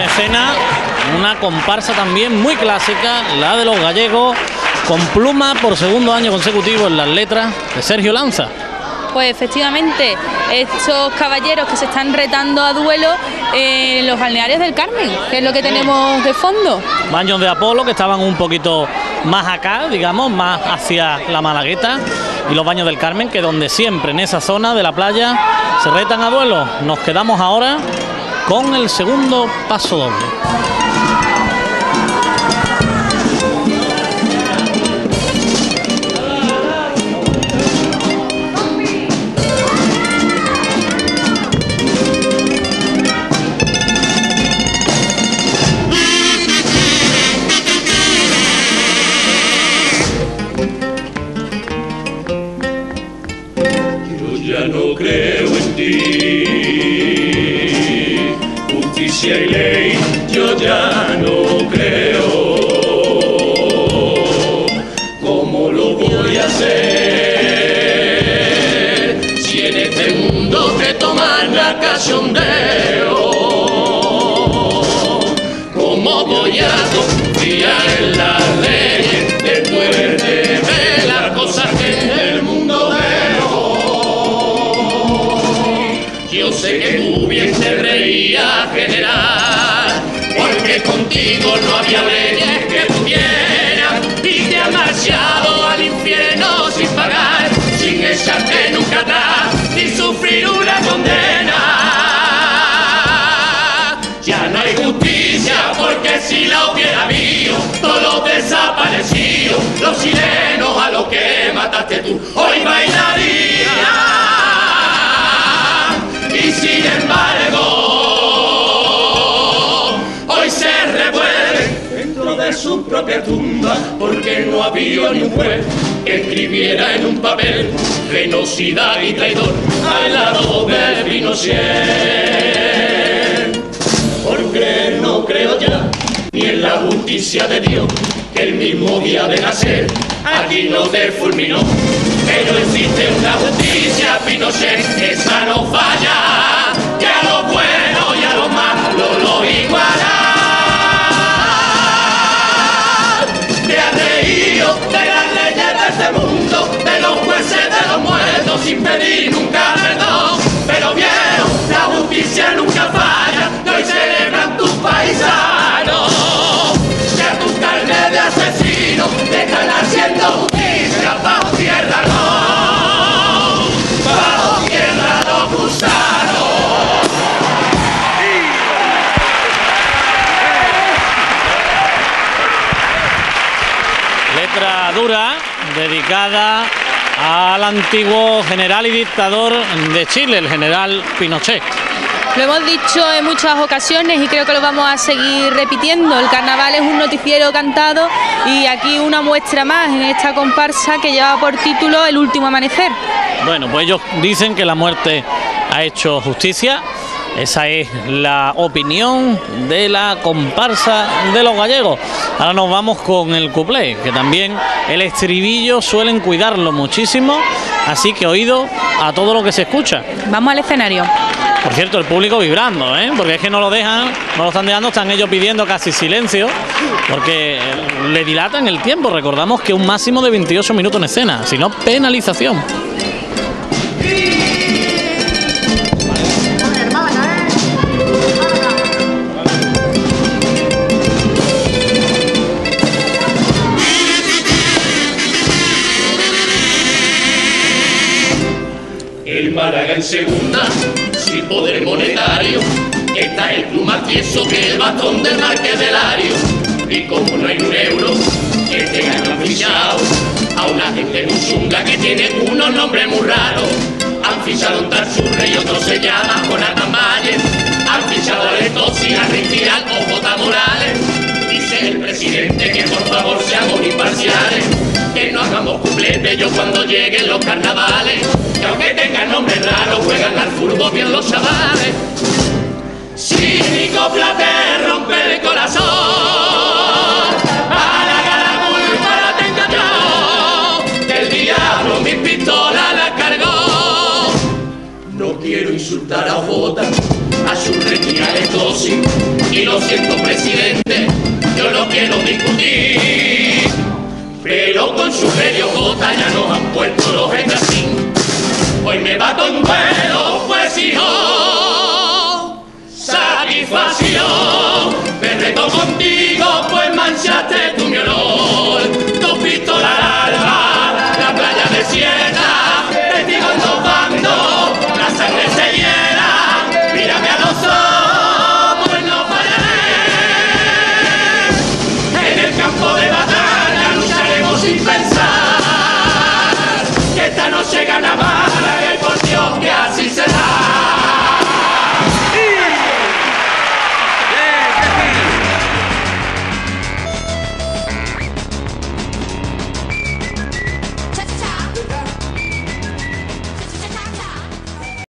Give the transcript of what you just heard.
escena una comparsa también muy clásica, la de los gallegos, con pluma por segundo año consecutivo en las letras de Sergio Lanza. Pues efectivamente, estos caballeros que se están retando a duelo en los balnearios del Carmen, que es lo que tenemos de fondo. Baños de Apolo, que estaban un poquito más acá, digamos, más hacia la Malagueta, y los baños del Carmen, que donde siempre en esa zona de la playa se retan a duelo. Nos quedamos ahora con el segundo paso doble. No creo en ti, justicia y ley, yo ya no creo. ¿Cómo lo voy a hacer si en este mundo te toman la cachondeo? ¿Cómo voy a confiar en las leyes después de ver las cosas que en el mundo veo? Yo sé que tú bien te reías, general, porque contigo no había leyes que pudieran, y te has marchado al infierno sin pagar, sin echarte nunca atrás, ni sufrir una condena. Ya no hay justicia, porque si la hubiera habido, todos los desaparecidos, los chilenos a los que mataste tú, hoy bailarían. Y sin embargo, hoy se revuelven dentro de su propia tumba, porque no había ni un juez que escribiera en un papel genocida y traidor al lado de Pinochet. Porque no creo ya ni en la justicia de Dios, que el mismo día de nacer aquí no te fulminó. Pero existe una justicia, Pinochet, esa no falla, que a lo bueno y a lo malo lo iguala. Te has reído de las leyes de este mundo, de los jueces, de los muertos, sin pedir nunca perdón. Pero vieron, la justicia nunca falla, que hoy celebran tus paisanos, que a tus carnes de asesinos te están haciendo justicia bajo tierra. Letra dura, dedicada al antiguo general y dictador de Chile, el general Pinochet. Lo hemos dicho en muchas ocasiones y creo que lo vamos a seguir repitiendo. El carnaval es un noticiero cantado y aquí una muestra más en esta comparsa que lleva por título El último amanecer. Bueno, pues ellos dicen que la muerte ha hecho justicia. Esa es la opinión de la comparsa de los gallegos. Ahora nos vamos con el cuplé, que también el estribillo suelen cuidarlo muchísimo, así que oído a todo lo que se escucha. Vamos al escenario. Por cierto, el público vibrando, porque es que no lo dejan, no lo están dejando, están ellos pidiendo casi silencio, porque le dilatan el tiempo. Recordamos que un máximo de 28 minutos en escena, si no, penalización. El Málaga en segunda, sin poder monetario, está el club más tieso que el bastón del Marqués de Lario. Y como no hay un euro que tengan fichado a una gente musunga que tiene unos nombres muy raros. Han fichado un Tarzurre y otro se llama Jonathan Valle. Han fichado a Lestosi, a Ristial o J. Morales. Dice el presidente que por favor seamos imparciales, que no hagamos cuplete yo cuando lleguen los carnavales, que aunque tengan nombres raros juegan al fútbol bien los chavales. Si mi copla te rompe el corazón, para que la culpa la tenga yo, que el diablo mi pistola la cargó. No quiero insultar a Jota, a su retira de Tosi Y lo siento, presidente, yo no quiero discutir, pero con su medio gota ya nos han puesto los así. Hoy me bato en vuelo, pues hijo.